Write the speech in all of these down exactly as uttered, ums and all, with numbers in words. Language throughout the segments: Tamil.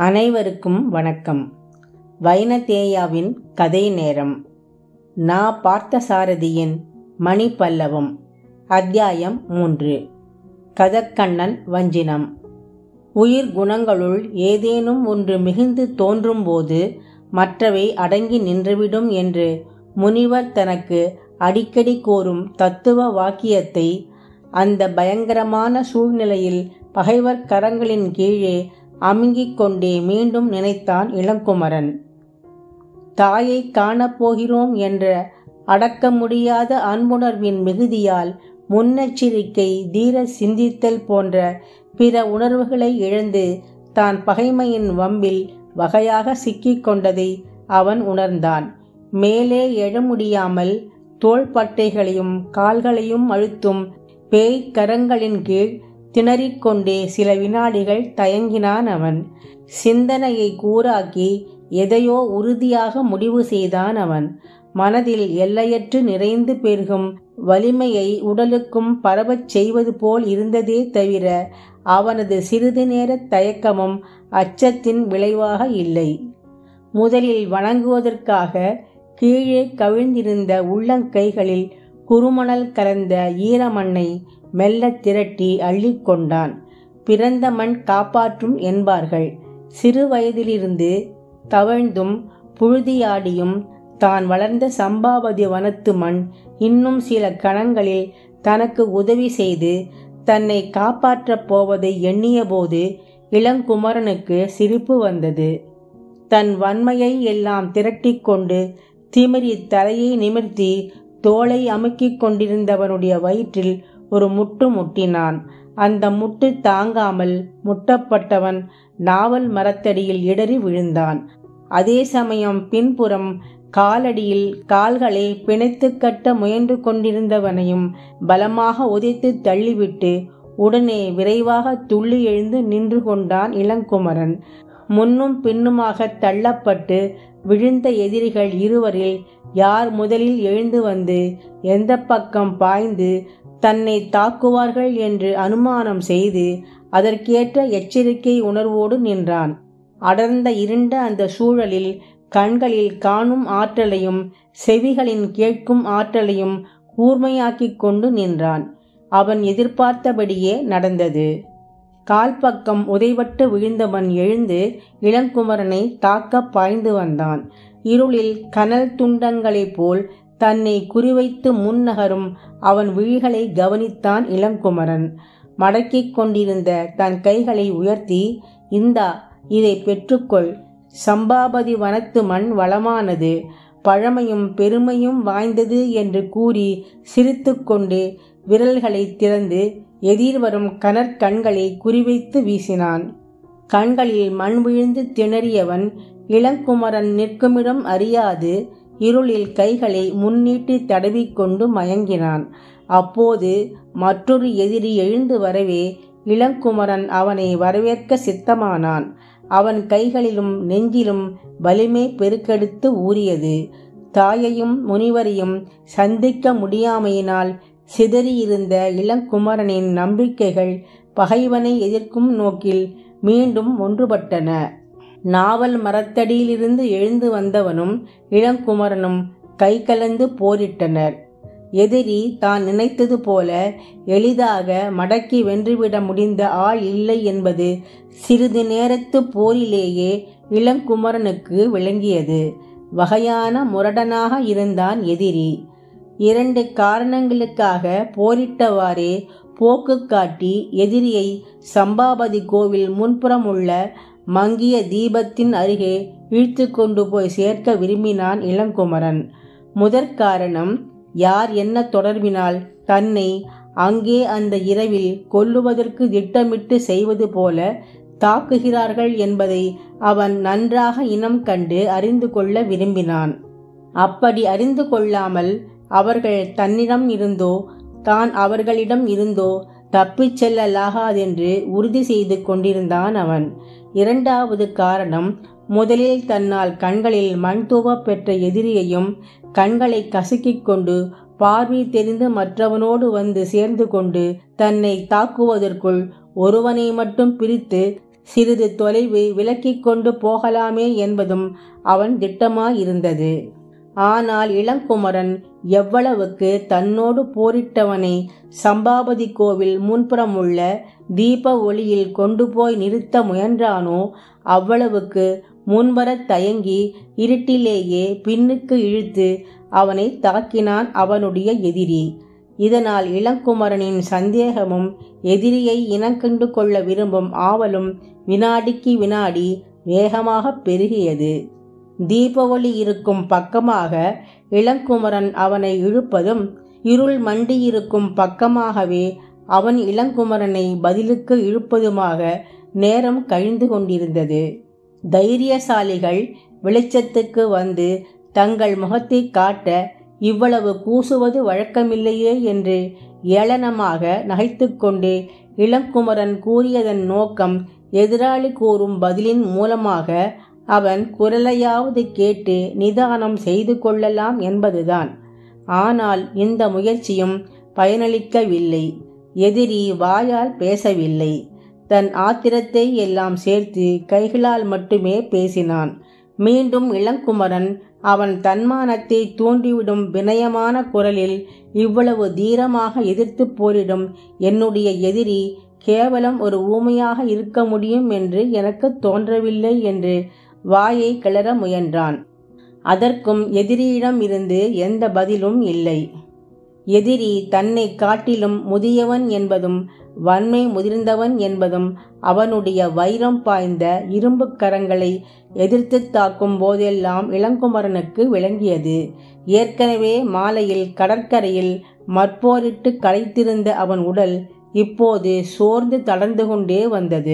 அனைவருக்கும் வணக்கம். வைனதேயாவின் கதை நேரம். நா. பார்த்தசாரதியின் மணி பல்லவம். அத்தியாயம் மூன்று. கதக்கண்ணன் வஞ்சினம். உயிர் குணங்களுள் ஏதேனும் ஒன்று மிகுந்து தோன்றும்போது மற்றவை அடங்கி நின்றுவிடும் என்று முனிவர் தனக்கு அடிக்கடி கோரும் தத்துவ வாக்கியத்தை அந்த பயங்கரமான சூழ்நிலையில் பகைவர் கரங்களின் கீழே அமுங்கிக் கொண்டே மீண்டும் நினைத்தான் இளங்குமரன். தாயை காணப்போகிறோம் என்ற அடக்க முடியாத அன்புணர்வின் மிகுதியால் முன்னெச்சரிக்கை, தீர சிந்தித்தல் போன்ற பிற உணர்வுகளை இழந்து தான் பகைமையின் வம்பில் வகையாக சிக்கிக் கொண்டதை அவன் உணர்ந்தான். மேலே எழ முடியாமல் தோள்பட்டைகளையும் கால்களையும் அழுத்தும் பேய் கரங்களின் கீழ் திணறிக்கொண்டே சில வினாடிகள் தயங்கினான் அவன். சிந்தனையை கூராக்கி எதையோ உறுதியாக முடிவு செய்தான் அவன். மனதில் எல்லையற்று நிறைந்து பெருகும் வலிமையை உடலுக்கும் பரவச் செய்வது போல் இருந்ததே தவிர அவனது சிறிது நேர தயக்கமும் அச்சத்தின் விளைவாக இல்லை. முதலில் வணங்குவதற்காக கீழே கவிழ்ந்திருந்த உள்ளங்கைகளில் குறுமணல் கலந்த ஈரமண்ணை மெல்ல திரட்டி அள்ளிக்கொண்டான். பிறந்த மண் காப்பாற்றும் என்பார்கள். சிறு வயதிலிருந்து தவழ்ந்தும் புழுதியாடியும் தான் வளர்ந்த சம்பாவதி வனத்து மண் இன்னும் சில கணங்களில் தனக்கு உதவி செய்து தன்னை காப்பாற்றப் போவதை எண்ணியபோது இளங்குமரனுக்கு சிரிப்பு வந்தது. தன் வன்மையை எல்லாம் திரட்டி கொண்டு திமிரி தலையை நிமிர்த்தி தோளை அமுக்கிக் கொண்டிருந்தவனுடைய வயிற்றில் ஒரு முட்டு முட்டினான். அந்த முட்டு தாங்காமல் முட்டப்பட்டவன் நாவல் மரத்தடியில் இடறி விழுந்தான். அதே சமயம் பின்புறம் காலடியில் கால்களை பிணைத்து கட்ட முயன்று கொண்டிருந்தவனையும் பலமாக உதைத்து தள்ளிவிட்டு உடனே விரைவாக துள்ளி எழுந்து நின்று கொண்டான் இளங்குமரன். முன்னும் பின்னுமாக தள்ளப்பட்டு விழுந்த எதிரிகள் இருவரில் யார் முதலில் எழுந்து வந்து எந்த பக்கம் பாய்ந்து தன்னை தாக்குவார்கள் என்று அனுமானம் செய்து அதற்கேற்ற எச்சரிக்கை உணர்வோடு நின்றான். அடர்ந்த இருண்ட அந்த சூழலில் கண்களில் காணும் ஆற்றலையும் செவிகளின் கேட்கும் ஆற்றலையும் கூர்மையாக்கிக் கொண்டு நின்றான். அவன் எதிர்பார்த்தபடியே நடந்தது. கால்பக்கம் உதைபட்டு விழுந்தவன் எழுந்து இளங்குமரனை தாக்க பாய்ந்து வந்தான். இருளில் கனல் துண்டங்களைப் போல் தன்னை குறிவைத்து முன்னகரும் அவன் விழிகளை கவனித்தான் இளங்குமரன். மடக்கிக் கொண்டிருந்த தன் கைகளை உயர்த்தி, இந்தா, இதை பெற்றுக்கொள். சம்பாபதி வனத்து மண் வளமானது, பழமையும் பெருமையும் வாய்ந்தது என்று கூறி சிரித்து கொண்டு விரல்களை திறந்து எதிர்வரும் கனற்கண்களை குறிவைத்து வீசினான். கண்களில் மண் விழுந்து திணறியவன் இளங்குமரன் நிற்குமிடம் அறியாது இருளில் கைகளை முன்னீட்டி தடவிக்கொண்டு மயங்கினான். அப்போது மற்றொரு எதிரி எழுந்து வரவே இளங்குமரன் அவனை வரவேற்க சித்தமானான். அவன் கைகளிலும் நெஞ்சிலும் வலிமை பெருக்கெடுத்து ஊறியது. தாயையும் முனிவரையும் சந்திக்க முடியாமையினால் சிதறியிருந்த இளங்குமரனின் நம்பிக்கைகள் பகைவனை எதிர்க்கும் நோக்கில் மீண்டும் ஒன்றுபட்டன. நாவல் மரத்தடியிலிருந்து எழுந்து வந்தவனும் இளங்குமரனும் கை கலந்து போரிட்டனர். எதிரி தான் நினைத்தது போல எளிதாக மடக்கி வென்றுவிட முடிந்த ஆள் இல்லை என்பது சிறிது நேரத்து போரிலேயே இளங்குமரனுக்கு விளங்கியது. வகையான முரடனாக இருந்தான் எதிரி. இரண்டு காரணங்களுக்காக போரிட்டவாறே போக்கு காட்டி எதிரியை சம்பாபதி கோவில் முன்புறம் உள்ள மங்கிய தீபத்தின் அருகே இழுத்து கொண்டு போய் சேர்க்க விரும்பினான் இளங்குமரன். முதற் காரணம், யார் என்ன தொடர்பினால் தன்னை அங்கே அந்த இரவில் கொல்லுவதற்கு திட்டமிட்டு செய்வது போல தாக்குகிறார்கள் என்பதை அவன் நன்றாக இனம் கண்டு அறிந்து கொள்ள விரும்பினான். அப்படி அறிந்து கொள்ளாமல் அவர்கள் தன்னிடம் இருந்தோ தான் அவர்களிடம் இருந்தோ தப்பிச் செல்லலாகாதென்று உறுதி செய்து கொண்டிருந்தான் அவன். இரண்டாவது காரணம், முதலில் தன்னால் கண்களில் மண் தூவ பெற்ற எதிரியையும் கண்களை கசக்கிக் கொண்டு பார்வை தெரிந்து மற்றவனோடு வந்து சேர்ந்து கொண்டு தன்னை தாக்குவதற்குள் ஒருவனை மட்டும் பிரித்து சிறிது தொலைவு விலக்கிக் கொண்டு போகலாமே என்பதும் அவன் திட்டமாயிருந்தது. ஆனால் இளங்குமரன் எவ்வளவுக்கு தன்னோடு போரிட்டவனை சம்பாபதி கோவில் முன்புறமுள்ள தீப ஒளியில் கொண்டு போய் நிறுத்த முயன்றானோ அவ்வளவுக்கு முன்வரத் தயங்கி இருட்டிலேயே பின்னுக்கு இழுத்து அவனை தாக்கினான் அவனுடைய எதிரி. இதனால் இளங்குமரனின் சந்தேகமும் எதிரியை இனங்கண்டு கொள்ள விரும்பும் ஆவலும் வினாடிக்கு வினாடி வேகமாக பெருகியது. தீப ஒளி இருக்கும் பக்கமாக இளங்குமரன் அவனை இழுப்பதும் இருள் மண்டியிருக்கும் பக்கமாகவே அவன் இளங்குமரனை பதிலுக்கு இழுப்பதுமாக நேரம் கழிந்து கொண்டிருந்தது. தைரியசாலிகள் வெளிச்சத்துக்கு வந்து தங்கள் முகத்தை காட்ட இவ்வளவு கூசுவது வழக்கமில்லையே என்று ஏளனமாக நகைத்து கொண்டே இளங்குமரன் கூறியதன் நோக்கம் எதிராளி கூறும் பதிலின் மூலமாக அவன் குரலையாவது கேட்டு நிதானம் செய்து கொள்ளலாம் என்பதுதான். ஆனால் இந்த முயற்சியும் பயனளிக்கவில்லை. எதிரி வாயால் பேசவில்லை. தன் ஆத்திரத்தை எல்லாம் சேர்த்து கைகளால் மட்டுமே பேசினான். மீண்டும் இளங்குமரன் அவன் தன்மானத்தை தூண்டிவிடும் வினயமான குரலில் இவ்வளவு தீரமாக எதிர்த்து போரிடும் என்னுடைய எதிரி கேவலம் ஒரு ஊமையாக இருக்க முடியும் என்று எனக்கு தோன்றவில்லை என்று வாயை கிளற முயன்றான். அதற்கும் எதிரியிடம் இருந்து எந்த பதிலும் இல்லை. எதிரி தன்னை காட்டிலும் முதியவன் என்பதும் வன்மை முதிர்ந்தவன் என்பதும் அவனுடைய வைரம் பாய்ந்த இரும்பு கரங்களை எதிர்த்து தாக்கும் போதெல்லாம் இளங்குமரனுக்கு விளங்கியது. ஏற்கனவே மாலையில் கடற்கரையில் மற்போரிட்டு களைத்திருந்த அவன் உடல் இப்போது சோர்ந்து தளர்ந்து கொண்டே வந்தது.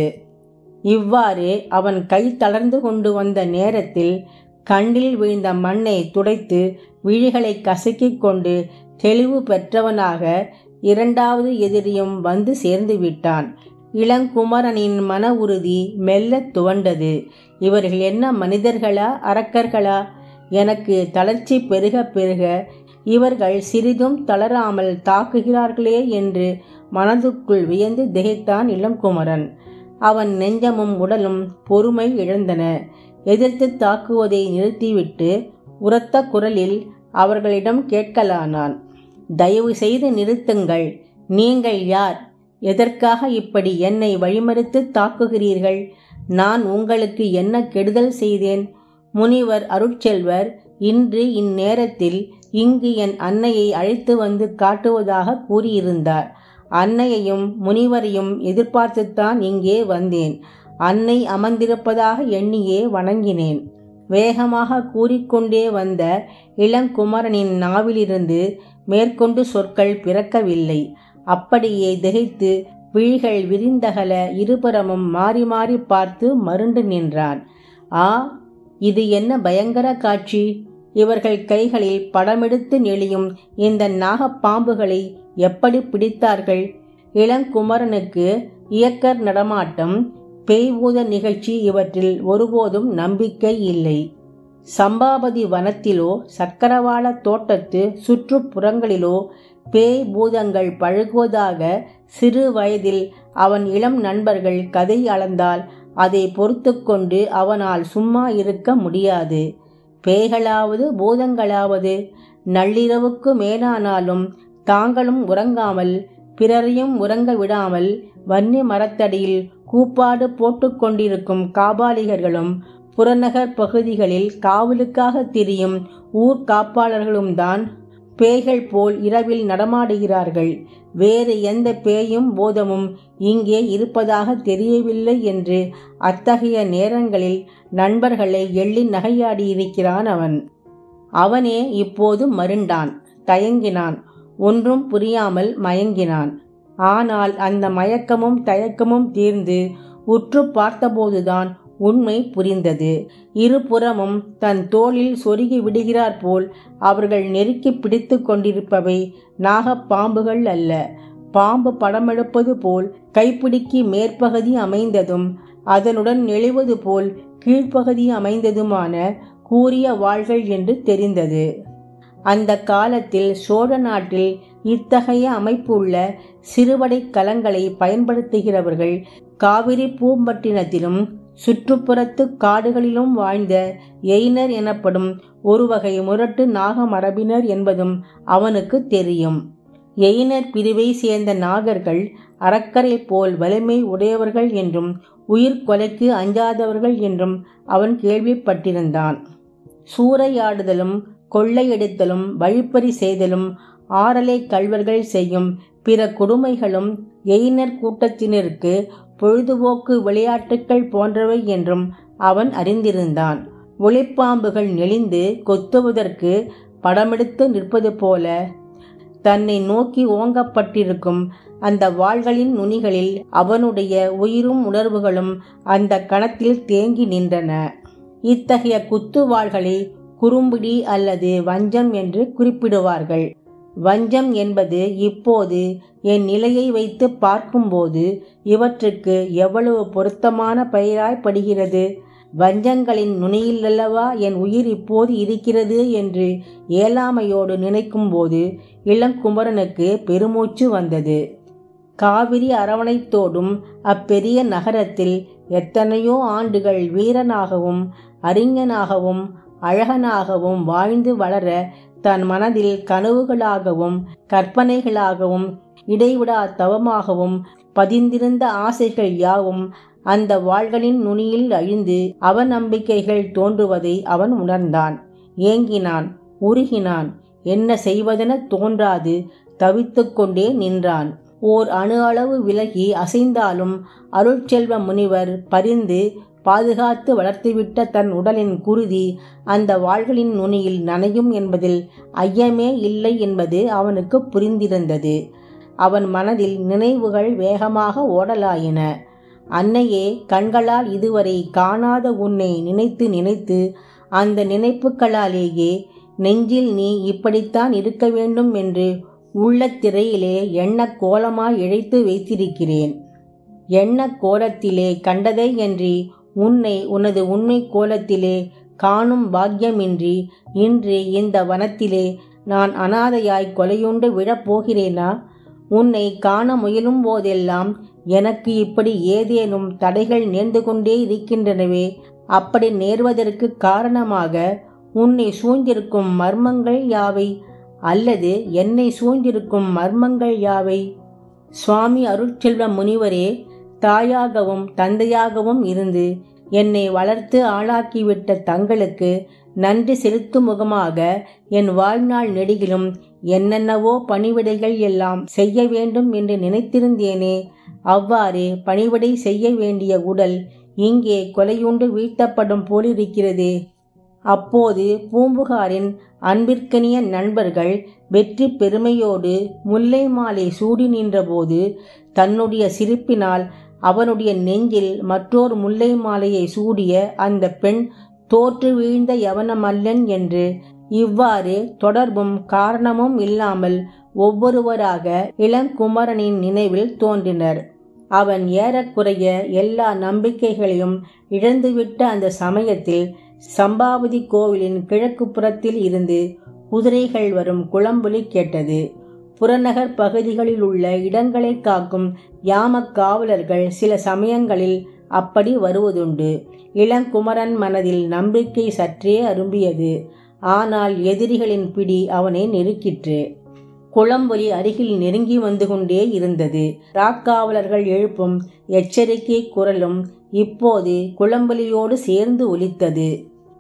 இவ்வாறு அவன் கை தளர்ந்து கொண்டு வந்த நேரத்தில் கண்ணில் விழுந்த மண்ணை துடைத்து விழிகளை கசக்கிக் கொண்டு தெளிவு பெற்றவனாக இரண்டாவது எதிரியும் வந்து சேர்ந்து விட்டான். இளங்குமரனின் மன உறுதி மெல்ல துவண்டது. இவர்கள் என்ன மனிதர்களா அரக்கர்களா? எனக்கு தளர்ச்சி பெருக பெருக இவர்கள் சிறிதும் தளராமல் தாக்குகிறார்களே என்று மனதுக்குள் வியந்து திகைத்தான் இளங்குமரன். அவன் நெஞ்சமும் உடலும் பொறுமை இழந்தன. எதிர்த்து தாக்குவதை நிறுத்திவிட்டு உரத்த குரலில் அவர்களிடம் கேட்கலானான். தயவு செய்து நிறுத்துங்கள். நீங்கள் யார்? எதற்காக இப்படி என்னை வழிமறித்து தாக்குகிறீர்கள்? நான் உங்களுக்கு என்ன கெடுதல் செய்தேன்? முனிவர் அருட்செல்வர் இன்று இந்நேரத்தில் இங்கு என் அன்னையை அழைத்து வந்து காட்டுவதாக கூறியிருந்தார். அன்னையையும் முனிவரையும் எதிர்பார்த்துத்தான் இங்கே வந்தேன். அன்னை அமர்ந்திருப்பதாக எண்ணியே வணங்கினேன். வேகமாக கூறிக்கொண்டே வந்த இளங்குமரனின் நாவிலிருந்து மேற்கொண்டு சொற்கள் பிறக்கவில்லை. அப்படியே திகைத்து விழிகள் விரிந்தகல இருபுறமும் மாறி மாறி பார்த்து மருண்டு நின்றான். ஆ, இது என்ன பயங்கர காட்சி! இவர்கள் கைகளில் படமெடுத்து நெளியும் இந்த நாகப்பாம்புகளை எப்படி பிடித்தார்கள்? இளங்குமரனுக்கு இயக்கர் நடமாட்டம், பேய்பூத நிகழ்ச்சி இவற்றில் ஒருபோதும் நம்பிக்கை இல்லை. சம்பாபதி வனத்திலோ சக்கரவாள தோட்டத்து சுற்றுப்புறங்களிலோ பேய் பூதங்கள் பழகுவதாக சிறு வயதில் அவன் இளம் நண்பர்கள் கதை அளந்தால் அதை பொறுத்து கொண்டு அவனால் சும்மா இருக்க முடியாது. பேய்களாவது பூதங்களாவது நள்ளிரவுக்கு மேலானாலும் தாங்களும் உறங்காமல் பிறரையும் உறங்க விடாமல் வன்னி மரத்தடியில் கூப்பாடு போட்டு கொண்டிருக்கும் காபாலிகர்களும் புறநகர் பகுதிகளில் காவலுக்காக திரியும் ஊர் காப்பாளர்களும் தான் பேய்கள் போல் இரவில் நடமாடுகிறார்கள். வேறு எந்த பேயும் பூதமும் இங்கே இருப்பதாக தெரியவில்லை என்று அத்தகைய நேரங்களில் நண்பர்களை எள்ளி நகையாடியிருக்கிறான் அவன். அவனே இப்போது மருண்டான், தயங்கினான், ஒன்றும் புரியாமல் மயங்கினான். ஆனால் அந்த மயக்கமும் தயக்கமும் தீர்ந்து உற்று பார்த்தபோதுதான் உண்மை புரிந்தது. இருபுறமும் தன் தோளில் சொருகி விடுகிறார் போல் அவர்கள் நெருக்கி பிடித்து கொண்டிருப்பவை நாகப்பாம்புகள் அல்ல. பாம்பு படமெடுப்பது போல் கைப்பிடிக்கு மேற்பகுதி அமைந்ததும் அதனுடன் நெளிவது போல் கீழ்ப்பகுதி அமைந்ததுமான கூரிய வாள்கள் என்று தெரிந்தது. அந்த காலத்தில் சோழ நாட்டில் இத்தகைய அமைப்பு உள்ள சிறுவடை கலங்களை பயன்படுத்துகிறவர்கள் காவிரி பூம்பட்டினத்திலும் சுற்றுப்புறத்து காடுகளிலும் வாழ்ந்த எயினர் எனப்படும் ஒரு வகை முரட்டு நாக மரபினர் என்பதும் அவனுக்கு தெரியும். எயினர் பிரிவை சேர்ந்த நாகர்கள் அறக்கரை போல் வலிமை உடையவர்கள் என்றும் உயிர் கொலைக்கு அஞ்சாதவர்கள் என்றும் அவன் கேள்விப்பட்டிருந்தான். சூறையாடுதலும் கொள்ளையடித்தலும் வழிப்பறி செய்தலும் ஆறலை கள்வர்கள் செய்யும் பிற கொடுமைகளும் எயினர் கூட்டத்தினருக்கு பொழுதுபோக்கு விளையாட்டுக்கள் போன்றவை என்றும் அவன் அறிந்திருந்தான். ஒளிப்பாம்புகள் நெளிந்து கொத்துவதற்கு படமெடுத்து நிற்பது போல தன்னை நோக்கி ஓங்கப்பட்டிருக்கும் அந்த வாள்களின் நுனிகளில் அவனுடைய உயிரும் உணர்வுகளும் அந்த கணத்தில் தேங்கி நின்றன. இத்தகைய குத்து வாள்களை குறும்பிடி அல்லது வஞ்சம் என்று குறிப்பிடுவார்கள். வஞ்சம் என்பது இப்போது என் நிலையை வைத்து பார்க்கும்போது இவற்றுக்கு எவ்வளவு பொருத்தமான பெயராய்ப்படுகிறது. வஞ்சங்களின் நுனியிலல்லவா என் உயிர் இப்போது இருக்கிறது என்று ஏழாமையோடு நினைக்கும்போது இளங்குமரனுக்கு பெருமூச்சு வந்தது. காவிரி அரவணைத்தோடும் அப்பெரிய நகரத்தில் எத்தனையோ ஆண்டுகள் வீரனாகவும் அறிஞனாகவும் அழகனாகவும் வாழ்ந்து வளர தன் மனதில் கனவுகளாகவும் கற்பனைகளாகவும் இடைவிடா தவமாகவும் பதிந்திருந்த ஆசைகள் யாவும் அந்த வாள்களின் நுனியில் அழிந்து அவநம்பிக்கைகள் தோன்றுவதை அவன் உணர்ந்தான். ஏங்கினான், உருகினான். என்ன செய்வதென தோன்றாது தவித்து கொண்டே நின்றான். ஓர் அணு அளவு விலகி அசைந்தாலும் அருட்செல்வ முனிவர் பரிந்து பாதுகாத்து வளர்த்துவிட்ட தன் உடலின் குருதி அந்த வாள்களின் நுனியில் நனையும் என்பதில் ஐயமே இல்லை என்பது அவனுக்கு புரிந்திருந்தது. அவன் மனதில் நினைவுகள் வேகமாக ஓடலாயின. அன்னையே, கண்களால் இதுவரை காணாத உன்னை நினைத்து நினைத்து அந்த நினைப்புகளாலேயே நெஞ்சில் நீ இப்படித்தான் இருக்க வேண்டும் என்று உள்ள திரையிலே எண்ண கோலமாய் இழைத்து வைத்திருக்கிறேன். எண்ண கோலத்திலே கண்டதை என்று உன்னை உனது உண்மை கோலத்திலே காணும் பாக்கியமின்றி இன்று இந்த வனத்திலே நான் அனாதையாய் கொலையுண்டு விழப்போகிறேனா? உன்னை காண முயலும் போதெல்லாம் எனக்கு இப்படி ஏதேனும் தடைகள் நேர்ந்து கொண்டே இருக்கின்றனவே. அப்படி நேர்வதற்கு காரணமாக உன்னை சூழ்ந்திருக்கும் மர்மங்கள் யாவை? அல்லது என்னை சூழ்ந்திருக்கும் மர்மங்கள் யாவை? சுவாமி அருட்செல்வ முனிவரே, தாயாகவும் தந்தையாகவும் இருந்து என்னை வளர்த்து ஆளாக்கிவிட்ட தங்களுக்கு நன்றி செலுத்தும் முகமாக என் வாழ்நாள் நெடுகிலும் என்னென்னவோ பணிவிடைகள் எல்லாம் செய்ய வேண்டும் என்று நினைத்திருந்தேனே. அவ்வாறு பணிவிடை செய்ய வேண்டிய உடல் இங்கே கொலையுண்டு வீழ்த்தப்படும் போலிருக்கிறதே. அப்போது பூம்புகாரின் அன்பிற்கனிய நண்பர்கள் வெற்றி பெருமையோடு முல்லை மாலை சூடி நின்றபோது தன்னுடைய சிரிப்பினால் அவனுடைய நெஞ்சில் மற்றோர் முல்லை மாலையை சூடிய அந்த பெண் தோற்று வீழ்ந்த யவனமல்லன் என்று இவ்வாறு தொடர்பும் காரணமும் இல்லாமல் ஒவ்வொருவராக இளங்குமரனின் நினைவில் தோன்றினர். அவன் ஏறக்குறைய எல்லா நம்பிக்கைகளையும் இழந்துவிட்ட அந்த சமயத்தில் சம்பாவதி கோவிலின் கிழக்கு புறத்தில் இருந்து குதிரைகள் வரும் குளம்பொலி கேட்டது. புறநகர் பகுதிகளில் உள்ள இடங்களை காக்கும் யாம காவலர்கள் சில சமயங்களில் அப்படி வருவதுண்டு. இளங்குமரன் மனதில் நம்பிக்கை சற்றே அரும்பியது. ஆனால் எதிரிகளின் பிடி அவனை நெருக்கிற்று. குளம்பொலி அருகில் நெருங்கி வந்து கொண்டே இருந்தது. ராக்காவலர்கள் எழுப்பும் எச்சரிக்கை குரலும் இப்போது குளம்பொலியோடு சேர்ந்து ஒலித்தது.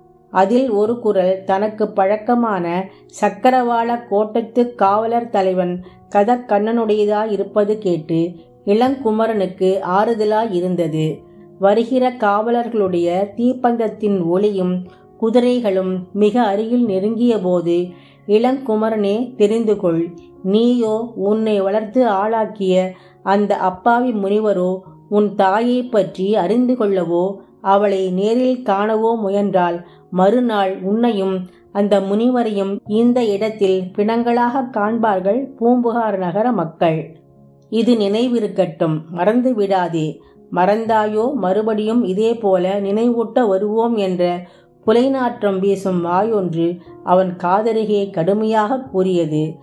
அதில் ஒரு குரல் தனக்கு பழக்கமான சக்கரவாள கோட்டத்து காவலர் தலைவன் கதக்கண்ணனுடையதாய் இருப்பது கேட்டு இளங்குமரனுக்கு ஆறுதலாய் இருந்தது. வருகிற காவலர்களுடைய தீப்பந்தத்தின் ஒளியும் குதிரைகளும் மிக அருகில் நெருங்கிய போது, இளங்குமரனே, தெரிந்து கொள், நீயோ உன்னை வளர்த்து ஆளாக்கிய அந்த அப்பாவி முனிவரோ உன் தாயை பற்றி அறிந்து கொள்ளவோ அவளை நேரில் காணவோ முயன்றால் மறுநாள் உன்னையும் அந்த முனிவரையும் இந்த இடத்தில் பிணங்களாக காண்பார்கள் பூம்புகார் நகர மக்கள். இது நினைவிருக்கட்டும், மறந்து விடாதே. மறந்தாயோ மறுபடியும் இதே போல நினைவூட்ட வருவோம் என்ற புலைநாற்றம் வீசும் வாயொன்று அவன் காதருகே கடுமையாக கூறியது.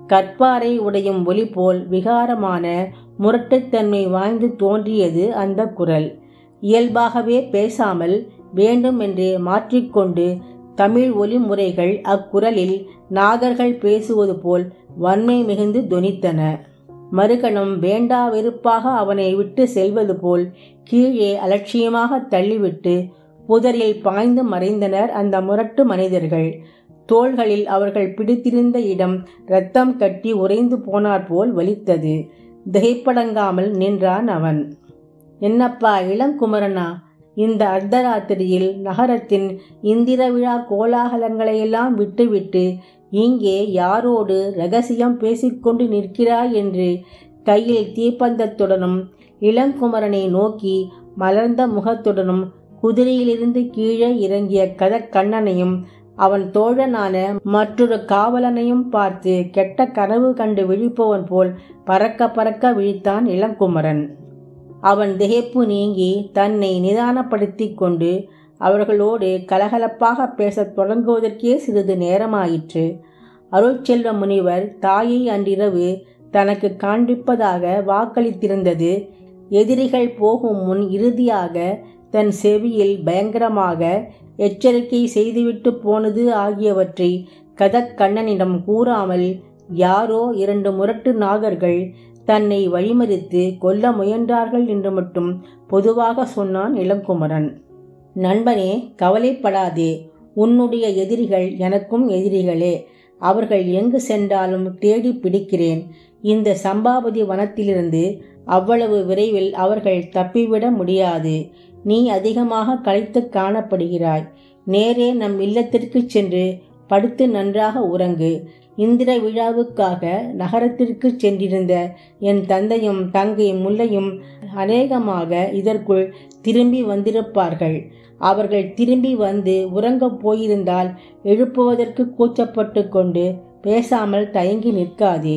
கற்பாரை உடையும் ஒலி போல் விகாரமான முரட்டுத்தன்மை வாய்ந்து தோன்றியது அந்த குரல். இயல்பாகவே பேசாமல் வேண்டுமென்றே மாற்றிக்கொண்டு தமிழ் ஒலி முறைகள் அக்குரலில் நாகர்கள் பேசுவது போல் வன்மை மிகுந்து தொனித்தன. மறுகணம் வேண்டா வெறுப்பாக அவனை விட்டு செல்வது போல் கீழே அலட்சியமாக தள்ளிவிட்டு புதரில் பாய்ந்து மறைந்தனர் அந்த முரட்டு மனிதர்கள். தோள்களில் அவர்கள் பிடித்திருந்த இடம் இரத்தம் கட்டி உறைந்து போனாற் போல் வலித்தது. திகைப்படங்காமல் நின்றான் அவன். என்னப்பா இளங்குமரனா, இந்த அர்த்தராத்திரியில் நகரத்தின் இந்திர விழா கோலாகலங்களையெல்லாம் விட்டுவிட்டு இங்கே யாரோடு இரகசியம் பேசிக்கொண்டு நிற்கிறாய் என்று கையில் தீப்பந்தத்துடனும் இளங்குமரனை நோக்கி மலர்ந்த முகத்துடனும் குதிரையிலிருந்து கீழே இறங்கிய கதக்கண்ணனையும் அவன் தோழனான மற்றொரு காவலனையும் பார்த்து கெட்ட கனவு கண்டு விழிப்பவன் போல் பறக்க பறக்க விழித்தான் இளங்குமரன். அவன் திகைப்பு நீங்கி தன்னை நிதானப்படுத்தி கொண்டு அவர்களோடு கலகலப்பாக பேசத் தொடங்குவதற்கே சிறிது நேரமாயிற்று. அருட்செல்வ முனிவர் தாயை அன்றிரவு தனக்கு காண்பிப்பதாக வாக்களித்திருந்தது எதிரிகள் போகும் முன் இறுதியாக தன் செவியில் பயங்கரமாக எச்சரிக்கை செய்துவிட்டு போனது ஆகியவற்றை கதக்கண்ணனிடம் கூறாமல் யாரோ இரண்டு முரட்டு நாகர்கள் தன்னை வழிமறித்து கொல்ல முயன்றார்கள் என்று மட்டும் பொதுவாக சொன்னான் இளங்குமரன். நண்பனே, கவலைப்படாதே. உன்னுடைய எதிரிகள் எனக்கும் எதிரிகளே. அவர்கள் எங்கு சென்றாலும் தேடி பிடிக்கிறேன். இந்த சம்பாவதி வனத்திலிருந்து அவ்வளவு விரைவில் அவர்கள் தப்பிவிட முடியாது. நீ அதிகமாக களைத்து காணப்படுகிறாய். நேரே நம் இல்லத்திற்கு சென்று படுத்து நன்றாக உறங்கு. இந்திர விழாவுக்காக நகரத்திற்கு சென்றிருந்த என் தந்தையும் தங்கை முல்லையும் அநேகமாக இதற்குள் திரும்பி வந்திருப்பார்கள். அவர்கள் திரும்பி வந்து உறங்கப் போயிருந்தால் எழுப்புவதற்கு கூச்சப்பட்டு கொண்டு பேசாமல் தயங்கி நிற்காதே.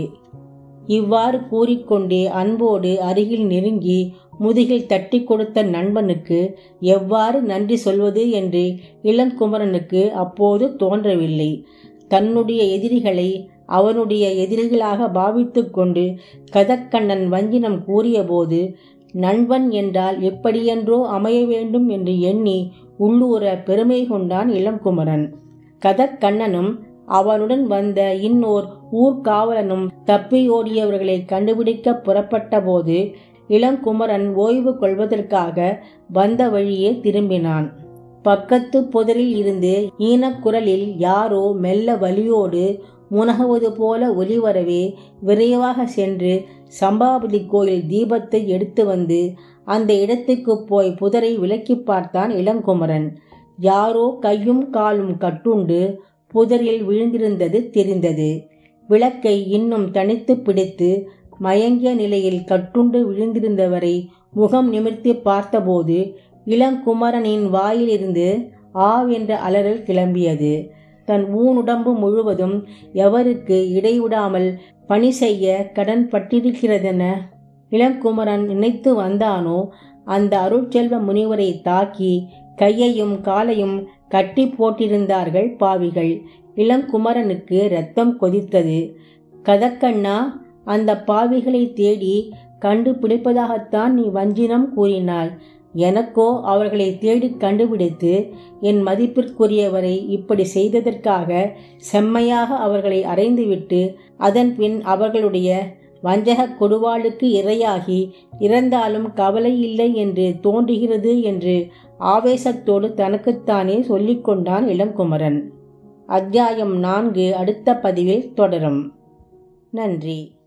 இவ்வாறு கூறிக்கொண்டே அன்போடு அருகில் நெருங்கி முதுகில் தட்டி கொடுத்த நண்பனுக்கு எவ்வாறு நன்றி சொல்வது என்று இளங்குமரனுக்கு அப்போது தோன்றவில்லை. தன்னுடைய எதிரிகளை அவனுடைய எதிரிகளாக பாவித்து கொண்டு கதக்கண்ணன் வஞ்சினம் கூறியபோது நண்பன் என்றால் எப்படியென்றோ அமைய வேண்டும் என்று எண்ணி உள்ளூர பெருமை கொண்டான் இளங்குமரன். கதக்கண்ணனும் அவனுடன் வந்த இன்னோர் ஊர்காவலனும் தப்பியோடியவர்களை கண்டுபிடிக்க புறப்பட்ட போது இளங்குமரன் ஓய்வு கொள்வதற்காக வந்த வழியே திரும்பினான். பக்கத்து புதரில் இருந்து ஈனக்குரலில் யாரோ மெல்ல வலியோடு முனகுவது போல ஒலிவரவே விரைவாக சென்று சம்பாவதி கோயில் தீபத்தை எடுத்து வந்து அந்த இடத்துக்கு போய் புதரை விலக்கி பார்த்தான் இளங்குமரன். யாரோ கையும் காலும் கட்டுண்டு புதரில் விழுந்திருந்தது தெரிந்தது. விளக்கை இன்னும் தனித்து பிடித்து மயங்கிய நிலையில் கட்டுண்டு விழுந்திருந்தவரை முகம் நிமிர்த்தி பார்த்தபோது இளங்குமரனின் வாயிலிருந்து ஆவென்ற அலறல் கிளம்பியது. தன் ஊனுடம்பு முழுவதும் எவருக்கு இடைவிடாமல் பணி செய்ய கடன் பட்டிருக்கிறதென இளங்குமரன் நினைத்து வந்தானோ அந்த அருட்செல்வ முனிவரை தாக்கி கையையும் காலையும் கட்டி போட்டிருந்தார்கள் பாவிகள். இளங்குமரனுக்கு இரத்தம் கொதித்தது. கதக்கண்ணா, அந்த பாவிகளை தேடி கண்டுபிடிப்பதாகத்தான் நீ வஞ்சினம் கூறினாய். எனக்கோ அவர்களை தேடி கண்டுபிடித்து என் மதிப்பிற்குரியவரை இப்படி செய்ததற்காக செம்மையாக அவர்களை அறைந்துவிட்டு அதன் பின் அவர்களுடைய வஞ்சக கொடுவாளுக்கு இரையாகி இறந்தாலும் கவலை இல்லை என்று தோன்றுகிறது என்று ஆவேசத்தோடு தனக்குத்தானே சொல்லிக்கொண்டான் இளங்குமரன். அத்தியாயம் நான்கு அடுத்த பதிவில் தொடரும். நன்றி.